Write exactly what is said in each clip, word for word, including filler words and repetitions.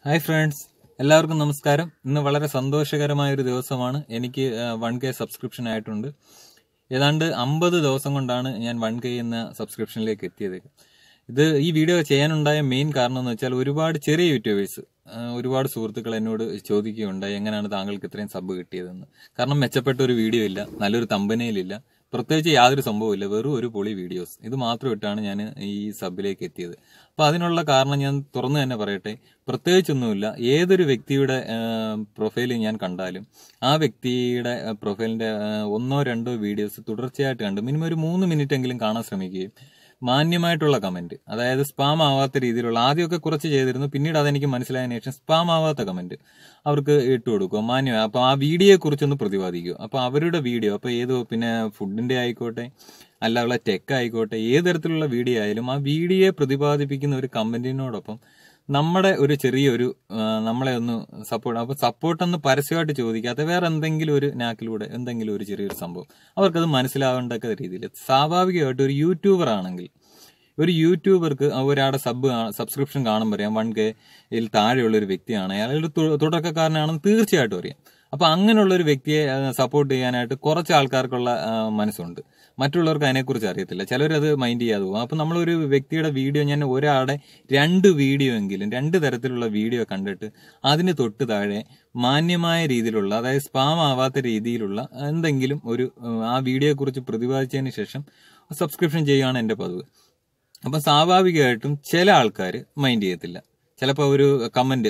Hi friends, എല്ലാവർക്കും നമസ്കാരം. ഇന്ന് വളരെ സന്തോഷകരമായ ഒരു ദിവസമാണ്. എനിക്ക് വൺ കെ സബ്സ്ക്രിപ്ഷൻ ആയിട്ടുണ്ട്. ഏതാണ്ട് അമ്പത് ദിവസം കൊണ്ടാണ് ഞാൻ വൺ കെ എന്ന സബ്സ്ക്രിപ്ഷനിലേക്ക് എത്തിയത്. ഇത് ഈ വീഡിയോ ചെയ്യാനുണ്ടായ മെയിൻ കാരണം എന്ന് വെച്ചാൽ ഒരുപാട് ചെറിയ യൂട്യൂബേഴ്സ്, ഒരുപാട് സുഹൃത്തുക്കൾ എന്നോട് ചോദിക്കുകയുണ്ടായി എങ്ങനെയാണ് താങ്കൾക്ക് ഇത്രയും സബ് കിട്ടിയതെന്ന്. കാരണം മെച്ചപ്പെട്ട ഒരു വീഡിയോ ഇല്ല, നല്ലൊരു തമ്പനയിലില്ല, പ്രത്യേകിച്ച് യാതൊരു സംഭവമില്ല, വെറും ഒരു പൊളി വീഡിയോസ്. ഇത് മാത്രം ഇട്ടാണ് ഞാൻ ഈ സബിലേക്ക് എത്തിയത്. അപ്പൊ അതിനുള്ള കാരണം ഞാൻ തുറന്നു തന്നെ പറയട്ടെ. പ്രത്യേകിച്ചൊന്നുമില്ല. ഏതൊരു വ്യക്തിയുടെ പ്രൊഫൈൽ ഞാൻ കണ്ടാലും ആ വ്യക്തിയുടെ പ്രൊഫൈലിന്റെ ഒന്നോ രണ്ടോ വീഡിയോസ് തുടർച്ചയായിട്ട് കണ്ട് മിനിമം ഒരു മൂന്ന് മിനിറ്റ് എങ്കിലും കാണാൻ ശ്രമിക്കുകയും മാന്യമായിട്ടുള്ള കമന്റ്, അതായത് സ്പാം ആവാത്ത രീതിയിലുള്ള, ആദ്യമൊക്കെ കുറച്ച് ചെയ്തിരുന്നു, പിന്നീട് അതെനിക്ക് മനസ്സിലായതിനു ശേഷം സ്പാം ആവാത്ത കമന്റ് അവർക്ക് ഇട്ട് കൊടുക്കുക, മാന്യം. അപ്പൊ ആ വീഡിയോയെ കുറിച്ചൊന്ന് പ്രതിപാദിക്കുക. അപ്പൊ അവരുടെ വീഡിയോ, അപ്പൊ ഏത് പിന്നെ ഫുഡിന്റെ ആയിക്കോട്ടെ, അല്ലാതെ ടെക് ആയിക്കോട്ടെ, ഏത് തരത്തിലുള്ള വീഡിയോ ആയാലും ആ വീഡിയോയെ പ്രതിപാദിപ്പിക്കുന്ന ഒരു കമന്റിനോടൊപ്പം നമ്മുടെ ഒരു ചെറിയൊരു നമ്മളെ ഒന്ന് സപ്പോർട്ട്, അപ്പൊ സപ്പോർട്ടൊന്ന് പരസ്യമായിട്ട് ചോദിക്കാതെ വേറെ എന്തെങ്കിലും ഒരു നാക്കിലൂടെ എന്തെങ്കിലും ഒരു ചെറിയൊരു സംഭവം അവർക്കത് മനസ്സിലാവേണ്ട രീതിയിൽ, സ്വാഭാവികമായിട്ട് ഒരു യൂട്യൂബർ ആണെങ്കിൽ ഒരു യൂട്യൂബർക്ക് ഒരാളുടെ സബ് സബ്സ്ക്രിപ്ഷൻ കാണുമ്പോൾ അറിയാം വൺ കെ യിൽ താഴെയുള്ള ഒരു വ്യക്തിയാണ്, അയാൾ തുടക്കക്കാരനാണെന്ന് തീർച്ചയായിട്ടും അറിയാം. അപ്പൊ അങ്ങനെയുള്ള ഒരു വ്യക്തിയെ സപ്പോർട്ട് ചെയ്യാനായിട്ട് കുറച്ച് ആൾക്കാർക്കുള്ള മനസ്സുണ്ട്, മറ്റുള്ളവർക്ക് അതിനെക്കുറിച്ച് അറിയത്തില്ല, ചിലരത് മൈൻഡ് ചെയ്യാതെ പോകും. അപ്പൊ നമ്മളൊരു വ്യക്തിയുടെ വീഡിയോ, ഞാൻ ഒരാളുടെ രണ്ട് വീഡിയോ എങ്കിലും രണ്ട് തരത്തിലുള്ള വീഡിയോ കണ്ടിട്ട് അതിന് തൊട്ട് താഴെ മാന്യമായ രീതിയിലുള്ള, അതായത് സ്പാം ആവാത്ത രീതിയിലുള്ള എന്തെങ്കിലും ഒരു ആ വീഡിയോയെ കുറിച്ച് പ്രതിപാദിച്ചതിന് ശേഷം സബ്സ്ക്രിപ്ഷൻ ചെയ്യുകയാണ് എന്റെ പതിവ്. അപ്പൊ സ്വാഭാവികമായിട്ടും ചില ആൾക്കാർ മൈൻഡ് ചെയ്യത്തില്ല. ചിലപ്പോൾ ഒരു കമന്റ്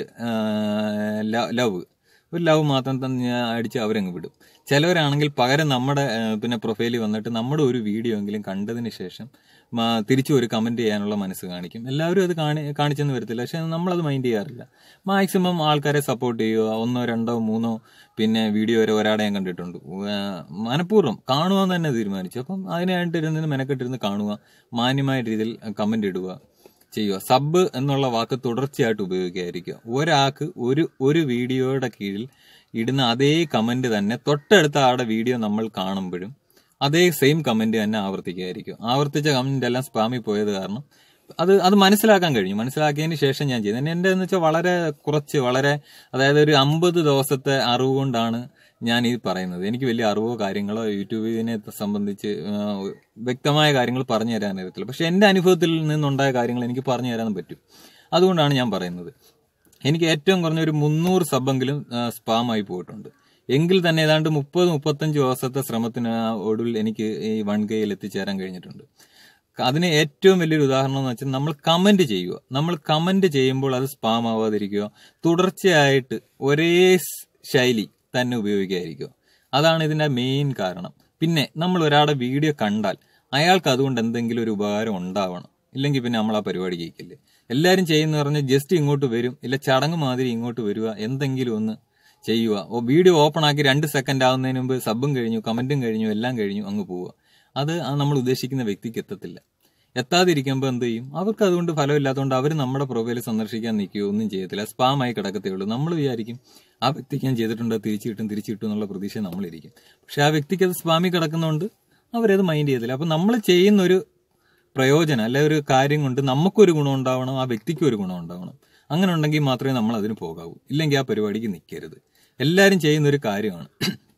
ലവ് ഒരു ലവ് മാത്രം തന്നെ അടിച്ച് അവരങ്ങ് വിടും. ചിലവരാണെങ്കിൽ പകരം നമ്മുടെ പിന്നെ പ്രൊഫൈലിൽ വന്നിട്ട് നമ്മുടെ ഒരു വീഡിയോ എങ്കിലും കണ്ടതിന് ശേഷം തിരിച്ചു ഒരു കമന്റ് ചെയ്യാനുള്ള മനസ്സ് കാണിക്കും. എല്ലാവരും അത് കാണി കാണിച്ചെന്ന് വരത്തില്ല, പക്ഷെ നമ്മളത് മൈൻഡ് ചെയ്യാറില്ല. മാക്സിമം ആൾക്കാരെ സപ്പോർട്ട് ചെയ്യുക, ഒന്നോ രണ്ടോ മൂന്നോ പിന്നെ വീഡിയോ വരെ ഒരാടെ ഞാൻ കണ്ടിട്ടുണ്ട്. മനഃപൂർവ്വം കാണുവാൻ തന്നെ തീരുമാനിച്ചു. അപ്പം അതിനായിട്ടിരുന്ന് മെനക്കെട്ടിരുന്ന് കാണുക, മാന്യമായ രീതിയിൽ കമന്റ് ഇടുക ചെയ്യുക. സബ് എന്നുള്ള വാക്ക് തുടർച്ചയായിട്ട് ഉപയോഗിക്കാതിരിക്കുക. ഒരാൾക്ക് ഒരു ഒരു വീഡിയോയുടെ കീഴിൽ ഇടുന്ന അതേ കമന്റ് തന്നെ തൊട്ടടുത്ത ആളുടെ വീഡിയോ നമ്മൾ കാണുമ്പോഴും അതേ സെയിം കമന്റ് തന്നെ ആവർത്തിക്കാതിരിക്കും. ആവർത്തിച്ച കമന്റ് എല്ലാം സ്പാമിൽ പോയത് കാരണം അത് അത് മനസ്സിലാക്കാൻ കഴിഞ്ഞു. മനസ്സിലാക്കിയതിന് ശേഷം ഞാൻ ചെയ്തത് എന്റെ എന്ന് വെച്ചാൽ വളരെ കുറച്ച്, വളരെ അതായത് ഒരു അമ്പത് ദിവസത്തെ അറിവ് കൊണ്ടാണ് ഞാൻ ഈ പറയുന്നത്. എനിക്ക് വലിയ അറിവോ കാര്യങ്ങളോ യൂട്യൂബിനെ സംബന്ധിച്ച് വ്യക്തമായ കാര്യങ്ങൾ പറഞ്ഞു തരാൻ അറിയത്തില്ല, പക്ഷെ എന്റെ അനുഭവത്തിൽ നിന്നുണ്ടായ കാര്യങ്ങൾ എനിക്ക് പറഞ്ഞു തരാൻ പറ്റും. അതുകൊണ്ടാണ് ഞാൻ പറയുന്നത്. എനിക്ക് ഏറ്റവും കുറഞ്ഞ ഒരു മുന്നൂറ് സബ്ബെങ്കിലും സ്പാം ആയി പോയിട്ടുണ്ട്. എങ്കിൽ തന്നെ ഏതാണ്ട് മുപ്പത് മുപ്പത്തഞ്ച് ദിവസത്തെ ശ്രമത്തിന് ഒടുവിൽ എനിക്ക് ഈ വൺ കെയിൽ എത്തിച്ചേരാൻ കഴിഞ്ഞിട്ടുണ്ട്. അതിന് ഏറ്റവും വലിയൊരു ഉദാഹരണം എന്ന് വെച്ചാൽ നമ്മൾ കമന്റ് ചെയ്യുക. നമ്മൾ കമന്റ് ചെയ്യുമ്പോൾ അത് സ്പാം ആവാതിരിക്കുക, തുടർച്ചയായിട്ട് ഒരേ ശൈലി തന്നെ ഉപയോഗിക്കാതിരിക്കുക. അതാണ് ഇതിന്റെ മെയിൻ കാരണം. പിന്നെ നമ്മൾ ഒരാളുടെ വീഡിയോ കണ്ടാൽ അയാൾക്ക് അതുകൊണ്ട് എന്തെങ്കിലും ഒരു ഉപകാരം ഉണ്ടാവണം, ഇല്ലെങ്കിൽ പിന്നെ നമ്മൾ ആ പരിപാടി കേൾക്കില്ലേ. എല്ലാവരും ചെയ്യുന്ന പറഞ്ഞാൽ ജസ്റ്റ് ഇങ്ങോട്ട് വരും, ഇല്ല ചടങ്ങ് മാതിരി ഇങ്ങോട്ട് വരിക, എന്തെങ്കിലും ഒന്ന് ചെയ്യുക. ഓ വീഡിയോ ഓപ്പൺ ആക്കി രണ്ട് സെക്കൻഡ് ആവുന്നതിന് മുമ്പ് സബും കഴിഞ്ഞു, കമന്റും കഴിഞ്ഞു, എല്ലാം കഴിഞ്ഞു, അങ്ങ് പോവുക. അത് നമ്മൾ ഉദ്ദേശിക്കുന്ന വ്യക്തിക്ക് എത്തത്തില്ല. എത്താതിരിക്കുമ്പോൾ എന്ത് ചെയ്യും? അവർക്ക് അതുകൊണ്ട് ഫലമില്ലാത്തതുകൊണ്ട് അവർ നമ്മുടെ പ്രൊഫൈൽ സന്ദർശിക്കാൻ നിൽക്കുകയോ ഒന്നും ചെയ്യത്തില്ല, സ്പാം ആയി കിടക്കത്തേ ഉള്ളൂ. നമ്മൾ വിചാരിക്കും ആ വ്യക്തിക്ക് ഞാൻ ചെയ്തിട്ടുണ്ട്, തിരിച്ചു കിട്ടും തിരിച്ചു കിട്ടും എന്നുള്ള പ്രതീക്ഷ നമ്മളിരിക്കും. പക്ഷെ ആ വ്യക്തിക്ക് അത് സ്പാമിൽ കിടക്കുന്നതുകൊണ്ട് അവരത് മൈൻഡ് ചെയ്യത്തില്ല. അപ്പൊ നമ്മൾ ചെയ്യുന്ന ഒരു പ്രയോജനം അല്ലെ ഒരു കാര്യം കൊണ്ട് നമുക്കൊരു ഗുണം ഉണ്ടാവണം, ആ വ്യക്തിക്കും ഒരു ഗുണം ഉണ്ടാവണം. അങ്ങനെ ഉണ്ടെങ്കിൽ മാത്രമേ നമ്മൾ അതിന് പോകാവൂ, ഇല്ലെങ്കിൽ ആ പരിപാടിക്ക് നിൽക്കരുത്. എല്ലാവരും ചെയ്യുന്ന ഒരു കാര്യമാണ്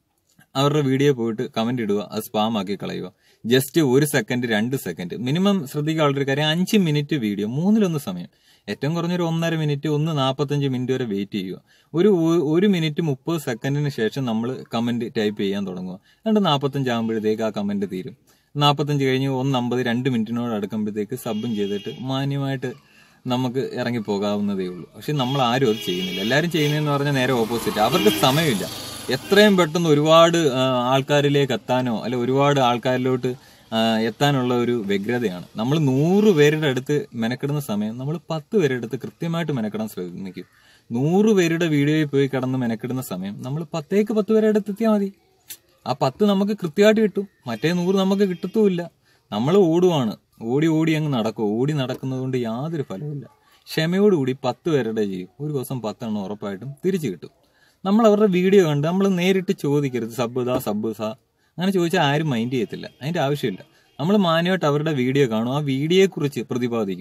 അവരുടെ വീഡിയോ പോയിട്ട് കമന്റ് ഇടുക, അത് സ്പാം ആക്കി കളയുക. ജസ്റ്റ് ഒരു സെക്കൻഡ് രണ്ട് സെക്കൻഡ് മിനിമം ശ്രദ്ധിക്കാനുള്ള ഒരു കാര്യം, അഞ്ച് മിനിറ്റ് വീഡിയോ മൂന്നിലൊന്ന് സമയം, ഏറ്റവും കുറഞ്ഞൊരു ഒന്നര മിനിറ്റ് ഒന്ന് നാൽപ്പത്തഞ്ച് മിനിറ്റ് വരെ വെയിറ്റ് ചെയ്യുക. ഒരു ഒരു മിനിറ്റ് മുപ്പത് സെക്കൻഡിന് ശേഷം നമ്മൾ കമന്റ് ടൈപ്പ് ചെയ്യാൻ തുടങ്ങുക. രണ്ട് നാൽപ്പത്തഞ്ച് ആകുമ്പോഴത്തേക്ക് ആ കമന്റ് തീരും. നാൽപ്പത്തഞ്ച് കഴിഞ്ഞ് ഒന്ന് അമ്പത് രണ്ട് മിനിറ്റിനോട് അടുക്കുമ്പോഴത്തേക്ക് സബും ചെയ്തിട്ട് മാന്യമായിട്ട് നമുക്ക് ഇറങ്ങി പോകാവുന്നതേ ഉള്ളൂ. പക്ഷെ നമ്മൾ ആരും അത് ചെയ്യുന്നില്ല. എല്ലാവരും ചെയ്യുന്നതെന്ന് പറഞ്ഞാൽ നേരെ ഓപ്പോസിറ്റ്. അവർക്ക് സമയമില്ല. എത്രയും പെട്ടെന്ന് ഒരുപാട് ആൾക്കാരിലേക്ക് എത്താനോ അല്ലെ ഒരുപാട് ആൾക്കാരിലോട്ട് എത്താനുള്ള ഒരു വ്യഗ്രതയാണ്. നമ്മൾ നൂറ് പേരുടെ അടുത്ത് മെനക്കെടുന്ന സമയം നമ്മൾ പത്ത് പേരുടെ അടുത്ത് കൃത്യമായിട്ട് മെനക്കെടാൻ ശ്രമിക്കും. നൂറ് പേരുടെ വീഡിയോയിൽ പോയി കിടന്ന് മെനക്കെടുന്ന സമയം നമ്മൾ പത്തേക്ക് പത്ത് പേരുടെ അടുത്ത് എത്തിയാൽ മതി. ആ പത്ത് നമുക്ക് കൃത്യമായിട്ട് കിട്ടും, മറ്റേ നൂറ് നമുക്ക് കിട്ടത്തുമില്ല. നമ്മൾ ഓടുവാണ്, ഓടി ഓടി അങ്ങ് നടക്കും. ഓടി നടക്കുന്നത് കൊണ്ട് യാതൊരു ഫലവുമില്ല. ക്ഷമയോടുകൂടി പത്ത് പേരുടെ ചെയ്യും, ഒരു ദിവസം പത്തെണ്ണം ഉറപ്പായിട്ടും തിരിച്ചു കിട്ടും. നമ്മൾ അവരുടെ വീഡിയോ കണ്ട് നമ്മൾ നേരിട്ട് ചോദിക്കരുത് സബ് ദാ സബ് സാ, അങ്ങനെ ചോദിച്ചാൽ ആരും മൈൻഡ് ചെയ്യത്തില്ല. അതിന്റെ ആവശ്യമില്ല. നമ്മൾ മാന്യമായിട്ട് അവരുടെ വീഡിയോ കാണും, ആ വീഡിയോയെ കുറിച്ച് പ്രതിപാദിക്കുക.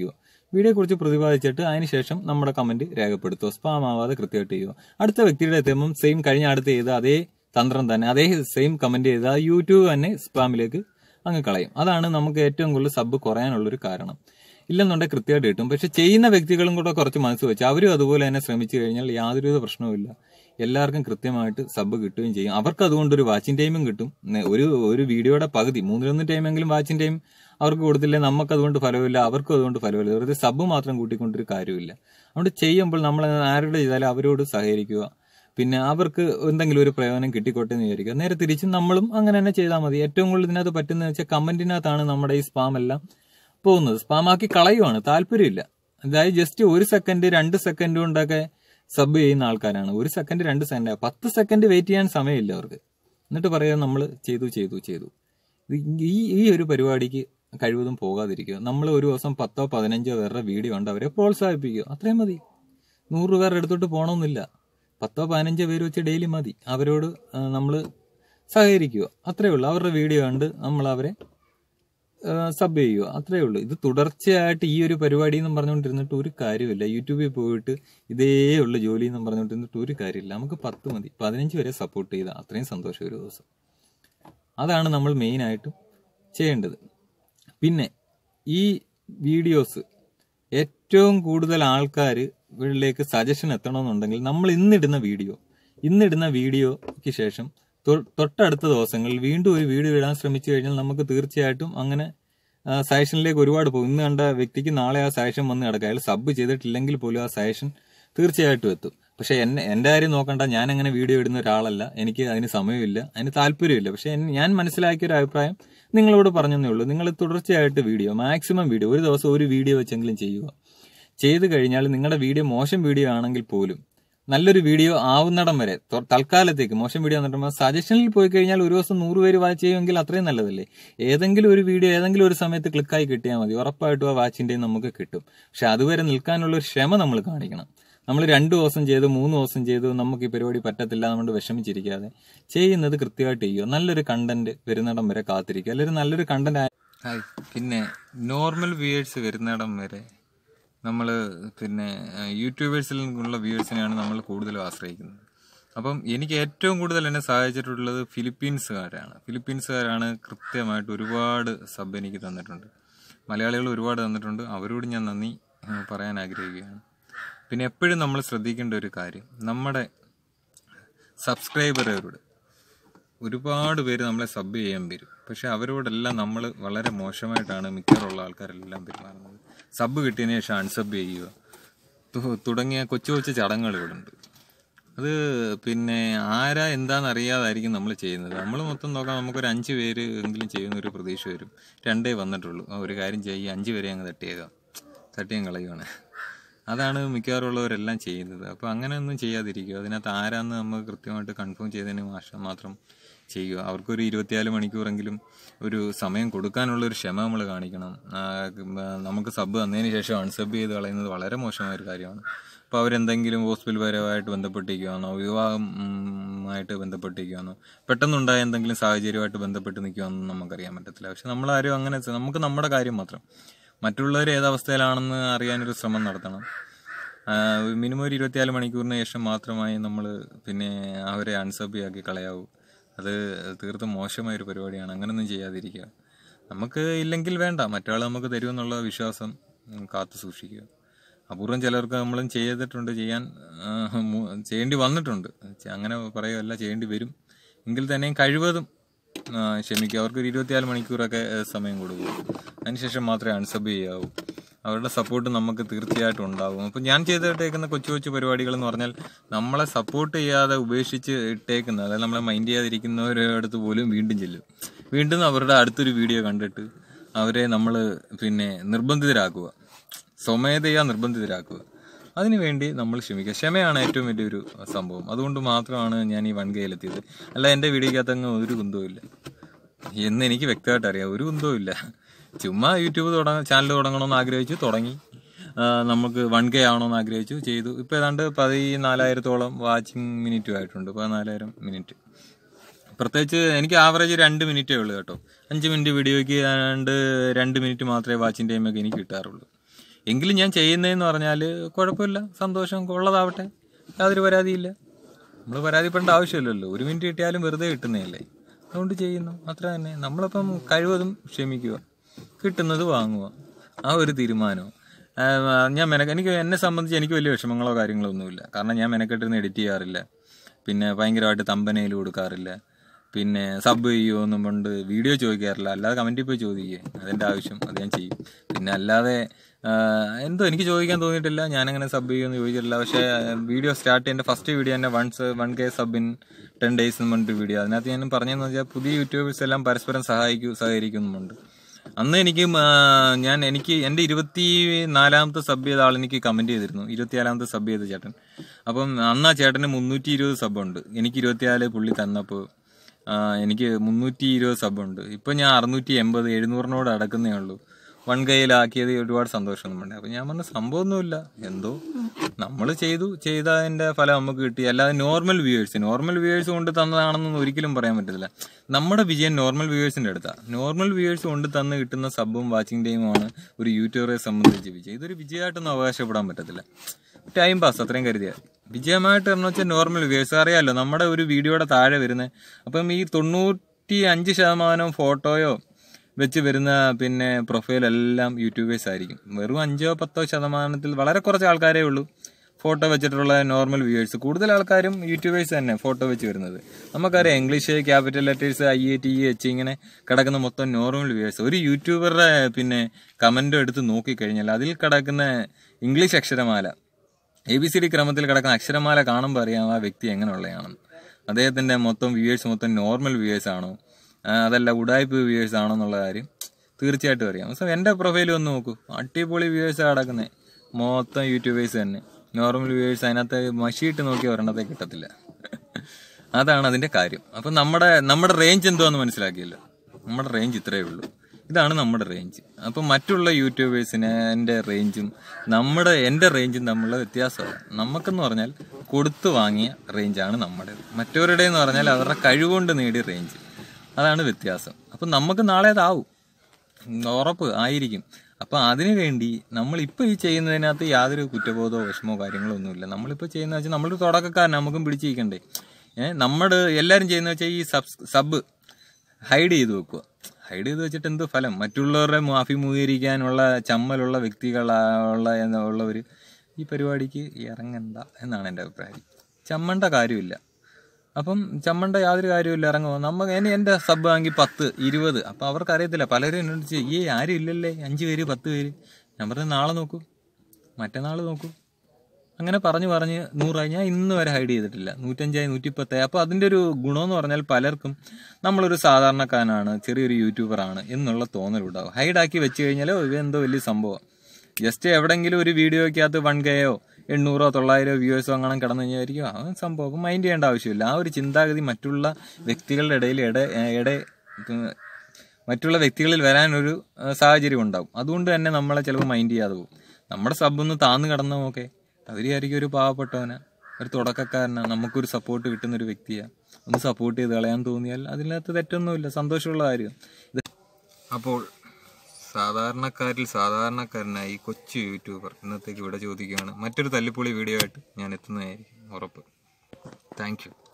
വീഡിയോ കുറിച്ച് പ്രതിപാദിച്ചിട്ട് അതിനുശേഷം നമ്മുടെ കമന്റ് രേഖപ്പെടുത്തുക. സ്പാം ആവാതെ കൃത്യമായിട്ട് ചെയ്യുക. അടുത്ത വ്യക്തിയുടെ എത്തുമ്പം സെയിം കഴിഞ്ഞ അടുത്ത് ചെയ്ത അതേ തന്ത്രം തന്നെ, അതേ സെയിം കമന്റ് ചെയ്ത യൂട്യൂബ് തന്നെ സ്പാമിലേക്ക് അങ്ങ് കളയും. അതാണ് നമുക്ക് ഏറ്റവും കൂടുതൽ സബ് കുറയാനുള്ളൊരു കാരണം. ഇല്ലെന്നുണ്ടെങ്കിൽ കൃത്യമായിട്ട് കിട്ടും. പക്ഷെ ചെയ്യുന്ന വ്യക്തികളും കൂടെ കുറച്ച് മനസ്സ് വെച്ച് അവരും അതുപോലെ തന്നെ ശ്രമിച്ചു കഴിഞ്ഞാൽ യാതൊരുവിധ പ്രശ്നവുമില്ല. എല്ലാവർക്കും കൃത്യമായിട്ട് സബ് കിട്ടുകയും ചെയ്യും. അവർക്ക് അതുകൊണ്ടൊരു വാച്ചിങ് ടൈമും കിട്ടും. ഒരു ഒരു വീഡിയോയുടെ പകുതി മൂന്നിലൊന്ന് ടൈമെങ്കിലും വാച്ചിങ് ടൈം അവർക്ക് കൊടുത്തില്ലേ നമുക്ക് അതുകൊണ്ട് ഫലമില്ല, അവർക്കും അതുകൊണ്ട് ഫലമില്ല. വെറുതെ സബ് മാത്രം കൂട്ടിക്കൊണ്ടൊരു കാര്യമില്ല. അതുകൊണ്ട് ചെയ്യുമ്പോൾ നമ്മൾ ആരോട് ചെയ്താലും അവരോട് സഹകരിക്കുക. പിന്നെ അവർക്ക് എന്തെങ്കിലും ഒരു പ്രയോജനം കിട്ടിക്കോട്ടെ എന്ന് വിചാരിക്കുക. നേരെ തിരിച്ചും നമ്മളും അങ്ങനെ തന്നെ ചെയ്താൽ മതി. ഏറ്റവും കൂടുതൽ ഇതിനകത്ത് പറ്റുന്നത് വെച്ചാൽ കമന്റിനകത്താണ് നമ്മുടെ ഈ സ്പാം എല്ലാം പോകുന്നത്. സ്പാമാക്കി കളയുവാണ്, താല്പര്യമില്ല. അതായത് ജസ്റ്റ് ഒരു സെക്കൻഡ് രണ്ട് സെക്കൻഡ് കൊണ്ടൊക്കെ സബ് ചെയ്യുന്ന ആൾക്കാരാണ്. ഒരു സെക്കൻഡ് രണ്ട് സെക്കൻഡ് പത്ത് സെക്കൻഡ് വെയിറ്റ് ചെയ്യാൻ സമയമില്ല അവർക്ക്. എന്നിട്ട് പറയാൻ നമ്മൾ ചെയ്തു ചെയ്തു ചെയ്തു ഈ ഈ ഒരു പരിപാടിക്ക് കഴിവതും പോകാതിരിക്കുക. നമ്മൾ ഒരു ദിവസം പത്തോ പതിനഞ്ചോ പേരുടെ വീഡിയോ ഉണ്ട്, അവരെ പ്രോത്സാഹിപ്പിക്കുക. അത്രയും മതി. നൂറ് പേരുടെ അടുത്തോട്ട് പോകണമെന്നില്ല. പത്തോ പതിനഞ്ചോ പേര് വെച്ച് ഡെയിലി മതി. അവരോട് നമ്മൾ സഹകരിക്കുക. അത്രയേ ഉള്ളൂ. അവരുടെ വീഡിയോ കണ്ട് നമ്മൾ അവരെ സബ് ചെയ്യുക. അത്രയേ ഉള്ളൂ. ഇത് തുടർച്ചയായിട്ട് ഈ ഒരു പരിപാടി എന്നും പറഞ്ഞുകൊണ്ടിരുന്നിട്ട് ഒരു കാര്യമില്ല. യൂട്യൂബിൽ പോയിട്ട് ഇതേ ഉള്ള ജോലി എന്നും പറഞ്ഞുകൊണ്ടിരുന്നിട്ട് ഒരു കാര്യമില്ല. നമുക്ക് പത്ത് മതി. പതിനഞ്ച് വരെ സപ്പോർട്ട് ചെയ്താൽ അത്രയും സന്തോഷം ഒരു ദിവസം. അതാണ് നമ്മൾ മെയിനായിട്ടും ചെയ്യേണ്ടത്. പിന്നെ ഈ വീഡിയോസ് ഏറ്റവും കൂടുതൽ ആൾക്കാരിലേക്ക് സജഷൻ എത്തണമെന്നുണ്ടെങ്കിൽ നമ്മൾ ഇന്നിടുന്ന വീഡിയോ ഇന്നിടുന്ന വീഡിയോയ്ക്ക് ശേഷം തൊട്ടടുത്ത ദിവസങ്ങളിൽ വീണ്ടും ഒരു വീഡിയോ ഇടാൻ ശ്രമിച്ചു കഴിഞ്ഞാൽ നമുക്ക് തീർച്ചയായിട്ടും അങ്ങനെ സജഷനിലേക്ക് ഒരുപാട് പോകും. ഇന്ന് കണ്ട വ്യക്തിക്ക് നാളെ ആ സജഷൻ വന്ന് കിടക്കുക. അയാൾ സബ് ചെയ്തിട്ടില്ലെങ്കിൽ പോലും ആ സജഷൻ തീർച്ചയായിട്ടും എത്തും. പക്ഷെ എന്നെ എൻ്റെ കാര്യം നോക്കണ്ട, ഞാൻ അങ്ങനെ വീഡിയോ ഇടുന്ന ഒരാളല്ല. എനിക്ക് അതിന് സമയമില്ല, അതിന് താല്പര്യമില്ല. പക്ഷെ ഞാൻ മനസ്സിലാക്കിയ ഒരു അഭിപ്രായം നിങ്ങളോട് പറഞ്ഞതേ ഉള്ളൂ. നിങ്ങൾ തുടർച്ചയായിട്ട് വീഡിയോ, മാക്സിമം വീഡിയോ, ഒരു ദിവസം ഒരു വീഡിയോ വെച്ചെങ്കിലും ചെയ്യുക. ചെയ്തു കഴിഞ്ഞാൽ നിങ്ങളുടെ വീഡിയോ മോശം വീഡിയോ ആണെങ്കിൽ പോലും നല്ലൊരു വീഡിയോ ആവുന്നിടം വരെ തൽക്കാലത്തേക്ക് മോശം വീഡിയോ വന്നിട്ട് സജഷനിൽ പോയി കഴിഞ്ഞാൽ ഒരു ദിവസം നൂറ് പേര് വാച്ച് ചെയ്യുമെങ്കിൽ അത്രയും നല്ലതല്ലേ. ഏതെങ്കിലും ഒരു വീഡിയോ ഏതെങ്കിലും ഒരു സമയത്ത് ക്ലിക്കായി കിട്ടിയാൽ മതി. ഉറപ്പായിട്ടും ആ വാച്ചിൻ്റെയും നമുക്ക് കിട്ടും. പക്ഷെ അതുവരെ നിൽക്കാനുള്ള ഒരു ക്ഷമ നമ്മൾ കാണിക്കണം. നമ്മൾ രണ്ടു ദിവസം ചെയ്തു മൂന്ന് ദിവസം ചെയ്തു നമുക്ക് ഈ പരിപാടി പറ്റത്തില്ല നമ്മൾ വിഷമിച്ചിരിക്കാതെ ചെയ്യുന്നത് കൃത്യമായിട്ട് ചെയ്യുക. നല്ലൊരു കണ്ടന്റ് വരുന്നിടം വരെ കാത്തിരിക്കുക. അല്ലെങ്കിൽ നല്ലൊരു കണ്ടന്റ് ആയി പിന്നെ നോർമൽ വ്യൂവേഴ്സ് വരുന്നിടം വരെ നമ്മൾ പിന്നെ യൂട്യൂബേഴ്സിൽ നിന്നുള്ള വ്യൂവേഴ്സിനെയാണ് നമ്മൾ കൂടുതലും ആശ്രയിക്കുന്നത്. അപ്പം എനിക്ക് ഏറ്റവും കൂടുതൽ എന്നെ സഹായിച്ചിട്ടുള്ളത് ഫിലിപ്പീൻസുകാരാണ്. ഫിലിപ്പീൻസുകാരാണ് കൃത്യമായിട്ട് ഒരുപാട് സബ് എനിക്ക് തന്നിട്ടുണ്ട്. മലയാളികൾ ഒരുപാട് തന്നിട്ടുണ്ട്. അവരോട് ഞാൻ നന്ദി പറയാൻ ആഗ്രഹിക്കുകയാണ്. പിന്നെ എപ്പോഴും നമ്മൾ ശ്രദ്ധിക്കേണ്ട ഒരു കാര്യം, നമ്മുടെ സബ്സ്ക്രൈബറോട് ഒരുപാട് പേര് നമ്മളെ സബ് ചെയ്യാൻ വരും. പക്ഷെ അവരോടെല്ലാം നമ്മൾ വളരെ മോശമായിട്ടാണ് മിക്കവാറുള്ള ആൾക്കാരെല്ലാം പെരുമാറുന്നത്. സബ് കിട്ടിയതിന് ശേഷം അൺസബ് ചെയ്യുക തുടങ്ങിയ കൊച്ചു കൊച്ചു ചടങ്ങുകളുണ്ട്. അത് പിന്നെ ആരാ എന്താണെന്ന് അറിയാതായിരിക്കും നമ്മൾ ചെയ്യുന്നത്. നമ്മൾ മൊത്തം നോക്കാം, നമുക്കൊരു അഞ്ച് പേര് എങ്കിലും ചെയ്യുന്ന ഒരു പ്രതീക്ഷ വരും. രണ്ടേ വന്നിട്ടുള്ളൂ. ഒരു കാര്യം ചെയ്യുക, അഞ്ച് പേരെ അങ്ങ് തട്ടിയേക്കാം, തട്ടിയും കളയുവാണ്. അതാണ് മിക്കവാറുള്ളവരെല്ലാം ചെയ്യുന്നത്. അപ്പോൾ അങ്ങനെയൊന്നും ചെയ്യാതിരിക്കുക. അതിനകത്ത് ആരാന്ന് നമുക്ക് കൃത്യമായിട്ട് കൺഫേം ചെയ്തതിന് ശേഷം മാത്രം ചെയ്യുക. അവർക്കൊരു ഇരുപത്തിനാല് മണിക്കൂറെങ്കിലും ഒരു സമയം കൊടുക്കാനുള്ളൊരു ക്ഷമ നമ്മൾ കാണിക്കണം. നമുക്ക് സബ് തന്നതിന് ശേഷം അൺസബ് ചെയ്ത് കളയുന്നത് വളരെ മോശമായൊരു കാര്യമാണ്. അപ്പോൾ അവരെന്തെങ്കിലും ഹോസ്പിറ്റൽ പരമായിട്ട് ബന്ധപ്പെട്ടിരിക്കുകയാണോ, വിവാഹമായിട്ട് ബന്ധപ്പെട്ടിരിക്കുകയാണോ, പെട്ടെന്നുണ്ടായ എന്തെങ്കിലും സാഹചര്യമായിട്ട് ബന്ധപ്പെട്ട് നിൽക്കുകയാണെന്ന് നമുക്കറിയാൻ പറ്റത്തില്ല. പക്ഷെ നമ്മളാരും അങ്ങനെ, നമുക്ക് നമ്മുടെ കാര്യം മാത്രം, മറ്റുള്ളവർ ഏതവസ്ഥയിലാണെന്ന് അറിയാനൊരു ശ്രമം നടത്തണം. മിനിമം ഒരു ഇരുപത്തിനാല് മണിക്കൂറിന് ശേഷം മാത്രമായി നമ്മൾ പിന്നെ അവരെ അൺസബ് ആക്കി കളയാവൂ. അത് തീർത്തും മോശമായൊരു പരിപാടിയാണ്. അങ്ങനെയൊന്നും ചെയ്യാതിരിക്കുക. നമുക്ക് ഇല്ലെങ്കിൽ വേണ്ട, മറ്റൊരാൾ നമുക്ക് തരുമെന്നുള്ള വിശ്വാസം കാത്തു സൂക്ഷിക്കുക. അപൂർവം ചിലർക്ക് നമ്മളും ചെയ്തിട്ടുണ്ട്, ചെയ്യാൻ ചെയ്യേണ്ടി വന്നിട്ടുണ്ട്. അങ്ങനെ പറയുകയല്ല, ചെയ്യേണ്ടി വരും. എങ്കിൽ തന്നെയും കഴിവതും ക്ഷമിക്കുക. അവർക്കൊരു ഇരുപത്തിനാല് മണിക്കൂറൊക്കെ സമയം കൊടുക്കുക. അതിനുശേഷം മാത്രമേ അൺസബ് ചെയ്യാവൂ. അവരുടെ സപ്പോർട്ട് നമുക്ക് തീർച്ചയായിട്ടും ഉണ്ടാകും. അപ്പോൾ ഞാൻ ചെയ്തിട്ടേക്കുന്ന കൊച്ചു കൊച്ചു പരിപാടികൾ എന്ന് പറഞ്ഞാൽ നമ്മളെ സപ്പോർട്ട് ചെയ്യാതെ ഉപേക്ഷിച്ച് ഇട്ടേക്കുന്ന, അതായത് നമ്മളെ മൈൻഡ് ചെയ്യാതിരിക്കുന്നവരുടെ അടുത്ത് പോലും വീണ്ടും ചെല്ലും. വീണ്ടും അവരുടെ അടുത്തൊരു വീഡിയോ കണ്ടിട്ട് അവരെ നമ്മൾ പിന്നെ നിർബന്ധിതരാക്കുക, സ്വമേധയാ നിർബന്ധിതരാക്കുക. അതിനുവേണ്ടി നമ്മൾ ക്ഷമിക്കുക. ക്ഷമയാണ് ഏറ്റവും വലിയൊരു സംഭവം. അതുകൊണ്ട് മാത്രമാണ് ഞാൻ ഈ വൺ കെയിലെത്തിയത്. അല്ല എൻ്റെ വീഡിയോക്കകത്ത് അങ്ങ് ഒരു കുന്തവും ഇല്ല എന്ന് എനിക്ക് വ്യക്തമായിട്ട് അറിയാം. ഒരു കുന്തവും ഇല്ല. ചുമ്മാ യൂട്യൂബ് തുടങ്ങ ചാനൽ തുടങ്ങണമെന്ന് ആഗ്രഹിച്ചു, തുടങ്ങി. നമുക്ക് വൺ കെ ആവണമെന്ന് ആഗ്രഹിച്ചു, ചെയ്തു. ഇപ്പോൾ ഏതാണ്ട് പതിനാലായിരത്തോളം വാച്ചിങ് മിനിറ്റും ആയിട്ടുണ്ട്. പതിനാലായിരം മിനിറ്റ്. പ്രത്യേകിച്ച് എനിക്ക് ആവറേജ് രണ്ട് മിനിറ്റേ ഉള്ളൂ കേട്ടോ. അഞ്ച് മിനിറ്റ് വീഡിയോയ്ക്ക് ഏതാണ്ട് രണ്ട് മിനിറ്റ് മാത്രമേ വാച്ചിങ് ടൈമൊക്കെ എനിക്ക് കിട്ടാറുള്ളൂ. എങ്കിലും ഞാൻ ചെയ്യുന്നതെന്ന് പറഞ്ഞാൽ കുഴപ്പമില്ല, സന്തോഷം ഉള്ളതാവട്ടെ, യാതൊരു പരാതിയില്ല. നമ്മൾ പരാതിപ്പെടേണ്ട ആവശ്യമില്ലല്ലോ, ഒരു മിനിറ്റ് കിട്ടിയാലും വെറുതെ കിട്ടുന്നതല്ലേ, അതുകൊണ്ട് ചെയ്യുന്നു, അത്ര തന്നെ. നമ്മളിപ്പം കഴിവതും ക്ഷമിക്കുക, കിട്ടുന്നത് വാങ്ങുക, ആ ഒരു തീരുമാനം. ഞാൻ മെനക്ക് എനിക്ക് എന്നെ സംബന്ധിച്ച് എനിക്ക് വലിയ വിഷമങ്ങളോ കാര്യങ്ങളോ ഒന്നുമില്ല. കാരണം ഞാൻ മെനക്കെട്ടിരുന്ന് എഡിറ്റ് ചെയ്യാറില്ല, പിന്നെ ഭയങ്കരമായിട്ട് തമ്പനയിൽ കൊടുക്കാറില്ല, പിന്നെ സബ് ചെയ്യുമോ എന്നും കൊണ്ട് വീഡിയോ ചോദിക്കാറില്ല. അല്ലാതെ കമൻറ്റിൽ പോയി ചോദിക്കുക, അതെൻ്റെ ആവശ്യം, അത് ഞാൻ ചെയ്യും. പിന്നെ അല്ലാതെ എന്തോ എനിക്ക് ചോദിക്കാൻ തോന്നിയിട്ടില്ല, ഞാനങ്ങനെ സബ് ചെയ്യുമെന്ന് ചോദിച്ചിട്ടില്ല. പക്ഷേ വീഡിയോ സ്റ്റാർട്ട് ചെയ്യുന്ന ഫസ്റ്റ് വീഡിയോ തന്നെ once one K sub in ten days എന്ന് പറഞ്ഞിട്ട് വീഡിയോ, അതിനകത്ത് ഞാൻ പറഞ്ഞതെന്ന് വെച്ചാൽ പുതിയ യൂട്യൂബേഴ്സ് എല്ലാം പരസ്പരം സഹായിക്കൂ സഹകരിക്കുന്നുമുണ്ട്. അന്ന് എനിക്ക് ഞാൻ എനിക്ക് എൻ്റെ ഇരുപത്തി നാലാമത്തെ സബ് ചെയ്ത ആൾ എനിക്ക് കമൻറ്റ് ചെയ്തിരുന്നു, ഇരുപത്തിനാലാമത്തെ സബ് ചെയ്ത ചേട്ടൻ. അപ്പം അന്ന് ആ ചേട്ടന് മുന്നൂറ്റി ഇരുപത് സബുണ്ട്, എനിക്ക് ഇരുപത്തിനാല് പുള്ളി തന്നപ്പോൾ എനിക്ക് മുന്നൂറ്റി ഇരുപത് സബുണ്ട്. ഇപ്പം ഞാൻ അറുന്നൂറ്റി എൺപത് എഴുന്നൂറിനോട് അടക്കുന്നേ ഉള്ളൂ. വൺ കൈയിലാക്കിയത് ഒരുപാട് സന്തോഷമൊന്നും. അപ്പം ഞാൻ പറഞ്ഞ സംഭവമൊന്നുമില്ല, എന്തോ നമ്മൾ ചെയ്തു, ചെയ്തതിൻ്റെ ഫലം നമുക്ക് കിട്ടി. അല്ലാതെ നോർമൽ വ്യൂവേഴ്സ് നോർമൽ വ്യൂവേഴ്സ് കൊണ്ട് തന്നതാണെന്നൊന്നും ഒരിക്കലും പറയാൻ പറ്റത്തില്ല. നമ്മുടെ വിജയം നോർമൽ വ്യൂവേഴ്സിൻ്റെ അടുത്താണ്. നോർമൽ വ്യൂവേഴ്സ് കൊണ്ട് തന്ന് കിട്ടുന്ന സബും വാച്ചിങ് ടൈമുമാണ് ഒരു യൂട്യൂബറെ സംബന്ധിച്ച് വിജയം. ഇതൊരു വിജയമായിട്ടൊന്നും അവകാശപ്പെടാൻ പറ്റത്തില്ല, ടൈം പാസ് അത്രയും കരുതിയാൽ. വിജയമായിട്ട് എന്ന് വെച്ചാൽ നോർമൽ വ്യൂവേഴ്സ് അറിയാമല്ലോ, നമ്മുടെ ഒരു വീഡിയോയുടെ താഴെ വരുന്നത്. അപ്പം ഈ തൊണ്ണൂറ്റി അഞ്ച് ശതമാനം ഫോട്ടോയോ വെച്ച് വരുന്ന പിന്നെ പ്രൊഫൈലെല്ലാം യൂട്യൂബേഴ്സ് ആയിരിക്കും. വെറും അഞ്ചോ പത്തോ ശതമാനത്തിൽ വളരെ കുറച്ച് ആൾക്കാരേ ഉള്ളൂ ഫോട്ടോ വെച്ചിട്ടുള്ള നോർമൽ വ്യൂവേഴ്സ്. കൂടുതൽ ആൾക്കാരും യൂട്യൂബേഴ്സ് തന്നെ ഫോട്ടോ വെച്ച് വരുന്നത്. നമുക്കറിയാം English capital letters I A T H ഇങ്ങനെ കിടക്കുന്ന മൊത്തം നോർമൽ വ്യൂവേഴ്സ്. ഒരു യൂട്യൂബറുടെ പിന്നെ കമൻറ്റോ എടുത്ത് നോക്കിക്കഴിഞ്ഞാൽ അതിൽ കിടക്കുന്ന ഇംഗ്ലീഷ് അക്ഷരമാല, എ ബി സി ഡി ക്രമത്തിൽ കിടക്കുന്ന അക്ഷരമാല കാണുമ്പോൾ അറിയാം ആ വ്യക്തി എങ്ങനെയുള്ളതാണെന്ന്. അദ്ദേഹത്തിൻ്റെ മൊത്തം വ്യൂവേഴ്സ് മൊത്തം നോർമൽ വ്യൂവേഴ്സ് ആണോ അതല്ല ഉടായ്പ വ്യൂവേഴ്സ് ആണോ എന്നുള്ള കാര്യം തീർച്ചയായിട്ടും അറിയാം. സോ എൻ്റെ പ്രൊഫൈൽ ഒന്ന് നോക്കൂ, അടിപൊളി വ്യൂവേഴ്സാണ് കിടക്കുന്നത്, മൊത്തം യൂട്യൂബേഴ്സ് തന്നെ, നോർമൽ വ്യൂവേഴ്സ്. അതിനകത്ത് മഷിയിട്ട് നോക്കിയാൽ ഒരെണ്ണത്തെ കിട്ടത്തില്ല. അതാണ് അതിൻ്റെ കാര്യം. അപ്പം നമ്മുടെ നമ്മുടെ റേഞ്ച് എന്തുവാന്ന് മനസ്സിലാക്കിയല്ലോ, നമ്മുടെ റേഞ്ച് ഇത്രയേ ഉള്ളൂ, ഇതാണ് നമ്മുടെ റേഞ്ച്. അപ്പം മറ്റുള്ള യൂട്യൂബേഴ്സിന് എൻ്റെ റേഞ്ചും നമ്മുടെ എൻ്റെ റേഞ്ചും തമ്മിലുള്ള വ്യത്യാസമാണ്. നമുക്കെന്ന് പറഞ്ഞാൽ കൊടുത്തു വാങ്ങിയ റേഞ്ചാണ് നമ്മുടേത്, മറ്റവരുടെ എന്ന് പറഞ്ഞാൽ അവരുടെ കഴിവുകൊണ്ട് നേടിയ റേഞ്ച്, അതാണ് വ്യത്യാസം. അപ്പം നമുക്ക് നാളെ അതാവും, ഉറപ്പ് ആയിരിക്കും. അപ്പം അതിനു വേണ്ടി നമ്മളിപ്പോൾ ഈ ചെയ്യുന്നതിനകത്ത് യാതൊരു കുറ്റബോധമോ വിഷമോ കാര്യങ്ങളോ ഒന്നുമില്ല. നമ്മളിപ്പോൾ ചെയ്യുന്ന വെച്ചാൽ നമ്മളൊരു തുടക്കക്കാരൻ, നമുക്കും പിടിച്ചിരിക്കണ്ടേ. ഏഹ് നമ്മുടെ എല്ലാവരും ചെയ്യുന്ന വെച്ചാൽ ഈ സബ് സബ് ഹൈഡ് ചെയ്ത് വെക്കുക. ഹൈഡ് ചെയ്ത് വെച്ചിട്ട് എന്ത് ഫലം? മറ്റുള്ളവരുടെ അഭിമുഖീകരിക്കാനുള്ള ചമ്മലുള്ള വ്യക്തികളുള്ള ഉള്ളവർ ഈ പരിപാടിക്ക് ഇറങ്ങണ്ട എന്നാണ് എൻ്റെ അഭിപ്രായം. ചമ്മണ്ട കാര്യമില്ല. അപ്പം ചമ്മണ്ട യാതൊരു കാര്യമില്ല, ഇറങ്ങുമോ. നമുക്ക് ഇനി എൻ്റെ സബ് ആണെങ്കിൽ പത്ത് ഇരുപത്, അപ്പം അവർക്ക് അറിയത്തില്ല. പലരും എന്നോട് ചോദിച്ചു, ഈ ആരും ഇല്ലല്ലേ അഞ്ച് പേര് പത്ത് പേര്. ഞാൻ പറഞ്ഞു നാളെ നോക്കൂ, മറ്റന്നാൾ നോക്കൂ. അങ്ങനെ പറഞ്ഞു പറഞ്ഞ് നൂറായി. ഞാൻ ഇന്ന് വരെ ഹൈഡ് ചെയ്തിട്ടില്ല, നൂറ്റഞ്ചായി നൂറ്റിപ്പത്തായി. അപ്പോൾ അതിൻ്റെ ഒരു ഗുണമെന്ന് പറഞ്ഞാൽ പലർക്കും നമ്മളൊരു സാധാരണക്കാരനാണ്, ചെറിയൊരു യൂട്യൂബറാണ് എന്നുള്ള തോന്നലുണ്ടാവും. ഹൈഡാക്കി വെച്ച് കഴിഞ്ഞാൽ ഇതെന്തോ വലിയ സംഭവം. ജസ്റ്റ് എവിടെയെങ്കിലും ഒരു വീഡിയോയ്ക്കകത്ത് വൺ കെയോ എണ്ണൂറോ തൊള്ളായിരോ വ്യൂവേഴ്സോ അങ്ങനെ കിടന്നു കഴിഞ്ഞായിരിക്കും ആ സംഭവം. മൈൻഡ് ചെയ്യേണ്ട ആവശ്യമില്ല. ആ ഒരു ചിന്താഗതി മറ്റുള്ള വ്യക്തികളുടെ ഇടയിൽ ഇട ഇട മറ്റുള്ള വ്യക്തികളിൽ വരാനൊരു സാഹചര്യം ഉണ്ടാവും. അതുകൊണ്ട് തന്നെ നമ്മളെ ചിലപ്പോൾ മൈൻഡ് ചെയ്യാതെ പോകും. നമ്മുടെ സബൊന്ന് താന്ന് കിടന്നോ ഓക്കെ, അവരായിരിക്കും ഒരു പാവപ്പെട്ടവനാ, ഒരു തുടക്കക്കാരനാണ്, നമുക്കൊരു സപ്പോർട്ട് കിട്ടുന്നൊരു വ്യക്തിയാണ്, ഒന്ന് സപ്പോർട്ട് ചെയ്ത് കളയാൻ തോന്നിയാൽ അതിനകത്ത് തെറ്റൊന്നുമില്ല, സന്തോഷമുള്ള കാര്യം. അപ്പോൾ സാധാരണക്കാരിൽ സാധാരണക്കാരനായി കൊച്ചു യൂട്യൂബർ ഇന്നത്തേക്ക് ഇവിടെ ചോദിക്കുകയാണ്. മറ്റൊരു തല്ലിപ്പൊളി വീഡിയോ ആയിട്ട് ഞാൻ എത്തുന്നതായിരിക്കും, ഉറപ്പ്. Thank U.